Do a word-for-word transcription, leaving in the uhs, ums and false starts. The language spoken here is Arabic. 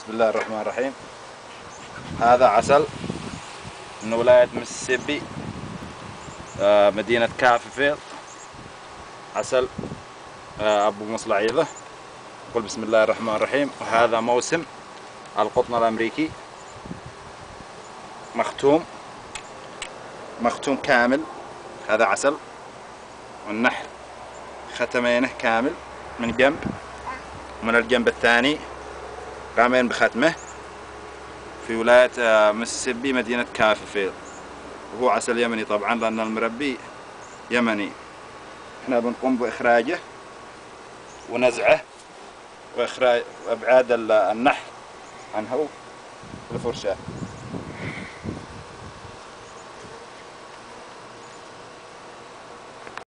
بسم الله الرحمن الرحيم. هذا عسل من ولاية ميسيسيبي، مدينة كافيفيل. عسل أبو مصلعيضة. قل بسم الله الرحمن الرحيم. وهذا موسم القطن الأمريكي، مختوم مختوم كامل. هذا عسل، والنحل ختمينه كامل من جنب، ومن الجنب الثاني رامين بختمه، في ولاية ميسيسيبي مدينة كافيفيل. وهو عسل يمني طبعا لأن المربي يمني. احنا بنقوم بإخراجه ونزعه وإخراج وإبعاد النحل عنه بالفرشاة.